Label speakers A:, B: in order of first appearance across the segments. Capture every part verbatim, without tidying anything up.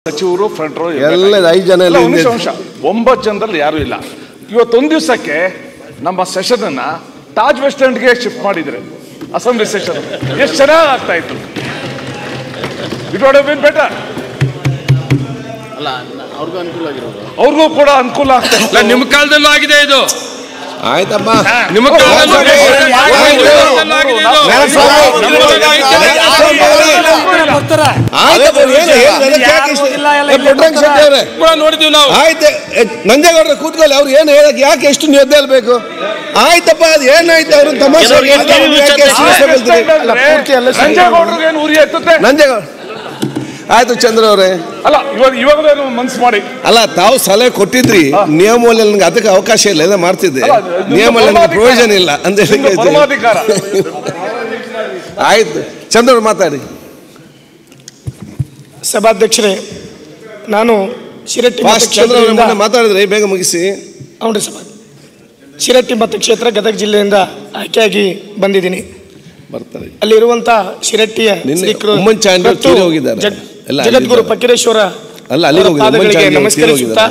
A: ಸಚಿವರು front rho
B: ಎಲ್ಲ ಐದು ಜನ
A: ಅಂಶ ಒಂಬತ್ತು ಜನದಲ್ಲಿ ಯಾರು ಇಲ್ಲ. ಇವತ್ತೊಂದು ದಿವಸಕ್ಕೆ ನಮ್ಮ ಸೆಷನ್ ಅನ್ನ ತಾಜ್ ವೆಸ್ಟ್ ಎಂಡ್ಗೆ ಶಿಫ್ಟ್ ಮಾಡಿದ್ರೆ ಅಸೆಂಬ್ಲಿ ಸೆಷನ್ ಎಷ್ಟು ಚೆನ್ನಾಗಿ ಆಗ್ತಾ ಇತ್ತು. It would have been better.
C: ಅಲ್ಲ ಅವ್ರಿಗೂ ಅನುಕೂಲ ಆಗಿರೋದು,
A: ಅವ್ರಿಗೂ ಕೂಡ ಅನುಕೂಲ ಆಗ್ತಾ ಇಲ್ಲ.
D: ನಿಮ್ಮ ಕಾಲದಲ್ಲೂ ಆಗಿದೆ ಇದು.
B: ಆಯ್ತಪ್ಪ,
D: ನಿಮ್ಮ ಕಾಲದಲ್ಲೂ ನೋಡಿದೀವಿ ನಾವು.
B: ಆಯ್ತು, ನಂಜೇಗೌಡರ ಕೂತ್ಕೊಳ್ಳಿ. ಅವ್ರು ಏನು ಹೇಳಕ್ ಯಾಕೆ ಎಷ್ಟು ನೀವು ಎದ್ದೇಳ್ಬೇಕು? ಆಯ್ತಪ್ಪ, ಅದು ಏನಾಯ್ತು ಅವ್ರ ತಮಾಷೆ. ನಂಜೇಗೌಡ ಆಯ್ತು ಚಂದ್ರ ಅವರೇ.
A: ಅಲ್ಲ ಇವಾಗ ಇವಾಗಲೇ ಮನ್ಸು ಮಾಡಿ
B: ಅಲ್ಲ, ತಾವು ಸಲಹೆ ಕೊಟ್ಟಿದ್ರಿ ನಿಯಮಲ್ಲಿ ನನಗೆ ಅದಕ್ಕೆ ಅವಕಾಶ ಇಲ್ಲ, ಎಲ್ಲ ಮಾಡ್ತಿದ್ದೆ. ನಿಯಮಲ್ಲಿ ನನಗೆ ಪ್ರಯೋಜನ ಇಲ್ಲ ಅಂತ ಹೇಳಿ ಆಯ್ತು. ಚಂದ್ರ ಅವರು ಮಾತಾಡಿ.
E: ಸಭಾಧ್ಯಕ್ಷರೇ, ನಾನು ಶಿರಟ್ಟಿ
B: ಮಾತಾಡಿದ್ರೆ ಬೇಗ ಮುಗಿಸಿ.
E: ಹೌದು ಸಭಾ, ಶಿರಟ್ಟಿ ಮತಕ್ಷೇತ್ರ ಗದಗ ಜಿಲ್ಲೆಯಿಂದ ಆಯ್ಕೆಯಾಗಿ ಬಂದಿದ್ದೀನಿ.
B: ಬರ್ತಾರೆ
E: ಅಲ್ಲಿರುವಂತ ಶಿರಟ್ಟಿಯ ಜಗದ್ಗುರು ಫಕೀರೇಶ್ವರ ಪಾದಗಳಿಗೆ ನಮಸ್ಕರಿಸುತ್ತಾ,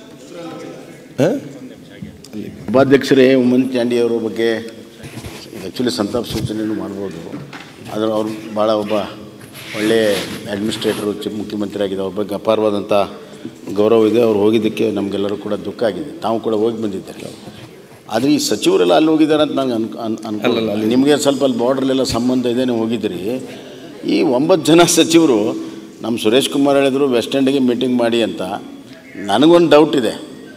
C: ಉಪಾಧ್ಯಕ್ಷರೇ ಉಮ್ಮನ್ ಚಾಂಡಿ ಅವರ ಬಗ್ಗೆ ಆ್ಯಕ್ಚುಲಿ ಸಂತಾಪ ಸೂಚನೆಯನ್ನು ಮಾಡ್ಬೋದು. ಆದರೆ ಅವರು ಭಾಳ ಒಬ್ಬ ಒಳ್ಳೆಯ ಅಡ್ಮಿನಿಸ್ಟ್ರೇಟರು, ಚಿಕ್ಕ ಮುಖ್ಯಮಂತ್ರಿ ಆಗಿದೆ. ಅವ್ರ ಬಗ್ಗೆ ಅಪಾರವಾದಂಥ ಗೌರವ ಇದೆ. ಅವ್ರು ಹೋಗಿದ್ದಕ್ಕೆ ನಮಗೆಲ್ಲರೂ ಕೂಡ ದುಃಖ ಆಗಿದೆ. ತಾವು ಕೂಡ ಹೋಗಿ ಬಂದಿದ್ದಾರೆ. ಆದರೆ ಈ ಸಚಿವರೆಲ್ಲ ಅಲ್ಲಿ ಹೋಗಿದ್ದಾರೆ ಅಂತ ನನಗೆ ಅನ್ ಅನ್ ಅನ್ಕೊಳ್ಳಲ್ಲ. ಅಲ್ಲಿ ನಿಮಗೆ ಸ್ವಲ್ಪ ಅಲ್ಲಿ ಬಾರ್ಡ್ರಲ್ಲೆಲ್ಲ ಸಂಬಂಧ ಇದೆ, ನೀವು ಹೋಗಿದ್ದೀರಿ. ಈ ಒಂಬತ್ತು ಜನ ಸಚಿವರು ನಮ್ಮ ಸುರೇಶ್ ಕುಮಾರ್ ಹೇಳಿದ್ರು ವೆಸ್ಟ್ ಎಂಡಿಗೆ ಮೀಟಿಂಗ್ ಮಾಡಿ ಅಂತ. ನನಗೊಂದು ಡೌಟ್ ಇದೆ,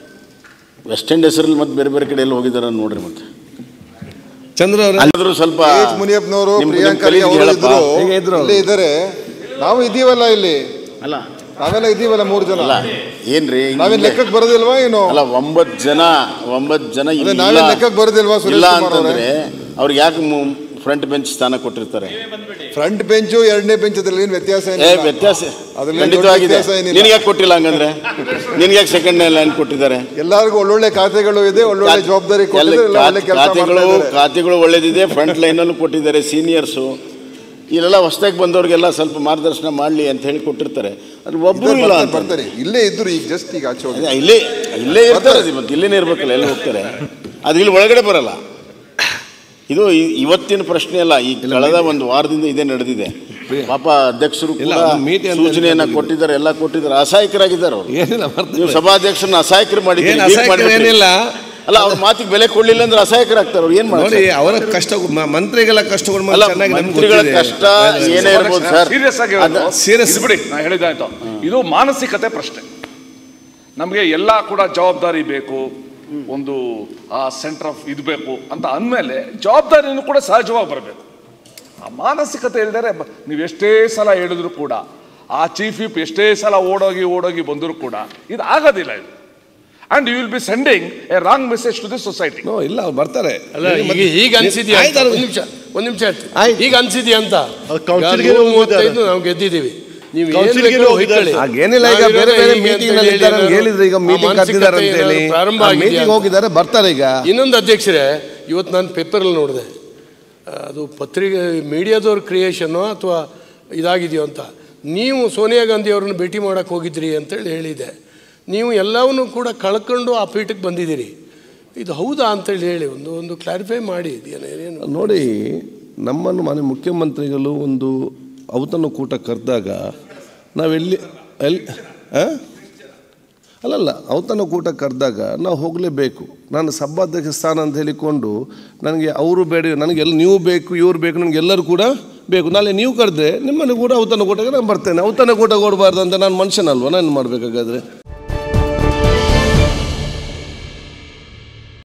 C: ವೆಸ್ಟ್ ಎಂಡ್ ಹೆಸರಲ್ಲಿ ಮತ್ತೆ ಬೇರೆ ಬೇರೆ ಕಡೆ ಎಲ್ಲ ಹೋಗಿದ್ದಾರೆ ನೋಡ್ರಿ. ಮತ್ತೆ
B: ಚಂದ್ರ
C: ಅಲ್ಲಾದರೂ ಸ್ವಲ್ಪ
F: ಮುನಿಯಪ್ಪನವರು, ಪ್ರಿಯಾಂಕಾ ಇದ್ದಾರೆ, ನಾವು ಇದೀವಲ್ಲ ಇಲ್ಲಿ. ಅಲ್ಲ ನಾವೆಲ್ಲ ಇದೀವಲ್ಲ ಮೂರು ಜನ.
C: ಅಲ್ಲ ಏನ್ರಿ
F: ನಾವೇನ್ ಲೆಕ್ಕಕ್ಕೆ ಬರೋದಿಲ್ವಾ ಏನು?
C: ಅಲ್ಲ ಒಂಬತ್ತು ಜನ ಒಂಬತ್ತು ಜನ
F: ನಾವೇ ಲೆಕ್ಕಕ್ಕೆ ಬರೋದಿಲ್ವಾ?
C: ಇಲ್ಲ ಅಂತಂದ್ರೆ ಅವ್ರಿಗೆ ಯಾಕೆ ಫ್ರಂಟ್ ಬೆಂಚ್ ಸ್ಥಾನ ಕೊಟ್ಟಿರ್ತಾರೆ?
F: ಫ್ರಂಟ್ ಬೆಂಚು ಎರಡನೇ ಬೆಂಚ್ ಅದ್ರಲ್ಲಿ ಏನು ವ್ಯತ್ಯಾಸ?
C: ವ್ಯತ್ಯಾಸ ಖಂಡಿತವಾಗಿದೆ. ನಿನ್ಗೆ ಯಾಕೆ ಕೊಟ್ಟಿಲ್ಲ ಹಂಗಂದ್ರೆ? ನಿನ್ಗೆ ಯಾಕೆ ಸೆಕೆಂಡ್ ಲೈನ್ ಕೊಟ್ಟಿದ್ದಾರೆ?
F: ಎಲ್ಲರಿಗೂ ಒಳ್ಳೊಳ್ಳೆ ಖಾತೆಗಳು ಇದೆ, ಒಳ್ಳೊಳ್ಳೆ ಜವಾಬ್ದಾರಿ
C: ಖಾತೆಗಳು ಖಾತೆಗಳು ಒಳ್ಳೇದಿದೆ. ಫ್ರಂಟ್ ಲೈನಲ್ಲೂ ಕೊಟ್ಟಿದ್ದಾರೆ ಸೀನಿಯರ್ಸು. ಇಲ್ಲೆಲ್ಲ ಹೊಸದಾಗಿ ಬಂದವ್ರಿಗೆಲ್ಲ ಸ್ವಲ್ಪ ಮಾರ್ಗದರ್ಶನ ಮಾಡಲಿ ಅಂತ ಹೇಳಿ ಕೊಟ್ಟಿರ್ತಾರೆ. ಅದು ಒಬ್ಬರು ಇಲ್ಲ
F: ಬರ್ತಾರೆ, ಇಲ್ಲೇ ಇದ್ರು ಈಗ ಜಸ್ಟ್ ಈಗ ಆಚೆ ಹೋಗಿ
C: ಇಲ್ಲೇ ಇಲ್ಲೇ ಇರ್ತಾರೆ. ಮತ್ತೆ ಇಲ್ಲೇನೇ ಇರ್ಬೇಕಲ್ಲ, ಎಲ್ಲ ಹೋಗ್ತಾರೆ. ಅದು ಇಲ್ಲಿ ಒಳಗಡೆ ಬರಲ್ಲ. ಇದು ಇವತ್ತಿನ ಪ್ರಶ್ನೆ ಅಲ್ಲ, ಈ ಕಳೆದ ಒಂದು ವಾರದಿಂದ ಇದೇ ನಡೆದಿದೆ. ಪಾಪ ಅಧ್ಯಕ್ಷರು ಸೂಚನೆಯನ್ನ ಕೊಟ್ಟಿದ್ದಾರೆ, ಎಲ್ಲ ಕೊಟ್ಟಿದ್ದಾರೆ. ಅಸಹಾಯಕರಾಗಿದ್ದಾರೆ ಅವರು. ನೀವು ಸಭಾಧ್ಯಕ್ಷರನ್ನ ಅಸಹಾಯಕರು ಮಾಡಿದ್ದೀರಿ. ಅಲ್ಲ, ಅವ್ರ ಮಾತಿಗೆ ಬೆಲೆ ಕೊಡ್ಲಿಲ್ಲ ಅಂದ್ರೆ ಅಸಹಾಯಕರಾಗ್ತಾರೆ. ಅವ್ರು ಏನ್ ಮಾಡಿ
B: ಅವರ ಕಷ್ಟ, ಮಂತ್ರಿಗಳ ಕಷ್ಟಗಳು
C: ಮಂತ್ರಿಗಳ ಕಷ್ಟ ಏನೇ ಇರ್ಬೋದು ಸರ್.
A: ಸೀರಿಯಸ್ ಆಗಿ ಸೀರಿಯಸ್ ಬಿಡಿ, ನಾ ಹೇಳಿದಾಯ್ತು. ಇದು ಮಾನಸಿಕತೆ ಪ್ರಶ್ನೆ. ನಮಗೆ ಎಲ್ಲ ಕೂಡ ಜವಾಬ್ದಾರಿ ಬೇಕು, ಒಂದು ಆ ಸೆಂಟರ್ ಆಫ್ ಇದು ಬೇಕು ಅಂತ ಅಂದಮೇಲೆ ಜವಾಬ್ದಾರಿನೂ ಕೂಡ ಸಹಜವಾಗಿ ಬರಬೇಕು. ಆ ಮಾನಸಿಕತೆ ಹೇಳಿದರೆ ನೀವು ಎಷ್ಟೇ ಸಲ ಹೇಳಿದ್ರು ಕೂಡ, ಆ ಚೀಫ್ ವಿಪ್ ಎಷ್ಟೇ ಸಲ ಓಡೋಗಿ ಓಡೋಗಿ ಬಂದರೂ ಕೂಡ ಇದು ಆಗೋದಿಲ್ಲ. ಇದು and you will be sending a wrong message to the society.
B: No, ಇಲ್ಲ ಅವ್ರು ಬರ್ತಾರೆ.
D: ಅಲ್ಲ, ಈಗ ಈಗ ಅನ್ಸಿದ್ಯಾ? ಒಂದು ನಿಮಿಷ ಒಂದು ನಿಮಿಷ ಈಗ ಅನ್ಸಿದ್ಯಾ ಅಂತ? ಮೂವತ್ತೈದು ನಾವು ಗೆದ್ದಿದ್ದೀವಿ. ನೀವು
B: ಏನಿಲ್ಲ, ಈಗ ಬೇರೆ ಬೇರೆ ಮೀಟಿಂಗ್ ಹೇಳಿದ್ರೆ ಈಗ ಮೀಟಿಂಗ್ ಕರೆದಿದ್ದಾರೆ ಅಂತ ಹೇಳಿ ಪ್ರಾರಂಭ ಮೀಟಿಂಗ್ ಹೋಗಿದ್ದಾರೆ, ಬರ್ತಾರೆ ಈಗ.
D: ಇನ್ನೊಂದು ಅಧ್ಯಕ್ಷರೇ, ಇವತ್ತು ನಾನು ಪೇಪರಲ್ಲಿ ನೋಡಿದೆ, ಅದು ಪತ್ರಿಕೆ ಮೀಡಿಯಾದವ್ರ ಕ್ರಿಯೇಷನ್ನು ಅಥವಾ ಇದಾಗಿದೆಯೋ ಅಂತ. ನೀವು ಸೋನಿಯಾ ಗಾಂಧಿ ಅವ್ರನ್ನ ಭೇಟಿ ಮಾಡೋಕ್ಕೆ ಹೋಗಿದ್ರಿ ಅಂತೇಳಿ ಹೇಳಿದೆ. ನೀವು ಎಲ್ಲವನ್ನೂ ಕೂಡ ಕಳ್ಕೊಂಡು ಆ ಪೀಠಕ್ಕೆ ಬಂದಿದ್ದೀರಿ. ಇದು ಹೌದಾ ಅಂತೇಳಿ ಹೇಳಿ ಒಂದು ಒಂದು ಕ್ಲಾರಿಫೈ ಮಾಡಿ.
B: ಏನು ನೋಡಿ, ನಮ್ಮನ್ನು ಮನೆ ಮುಖ್ಯಮಂತ್ರಿಗಳು ಒಂದು ಔತಣಕೂಟ ಕರೆದಾಗ ನಾವೆಲ್ಲಿ ಎಲ್ಲಿ ಅಲ್ಲಲ್ಲ ಔತಣಕೂಟ ಕರೆದಾಗ ನಾವು ಹೋಗಲೇಬೇಕು. ನಾನು ಸಭಾಧ್ಯಕ್ಷ ಸ್ಥಾನ ಅಂತ ಹೇಳಿಕೊಂಡು ನನಗೆ ಅವರು ಬೇಡ, ನನಗೆಲ್ಲ ನೀವು ಬೇಕು, ಇವ್ರು ಬೇಕು, ನನಗೆಲ್ಲರೂ ಕೂಡ ಬೇಕು. ನಾಳೆ ನೀವು ಕರೆದ್ರೆ ನಿಮ್ಮನ್ನು ಕೂಡ ಔತಣಕೂಟಕ್ಕೆ ನಾನು ಬರ್ತೇನೆ. ಔತಣಕೂಟ ಕೊಡಬಾರ್ದು ಅಂತ ನಾನು ಮನುಷ್ಯನಲ್ವ, ನಾನು ಮಾಡಬೇಕಾಗಾದ್ರೆ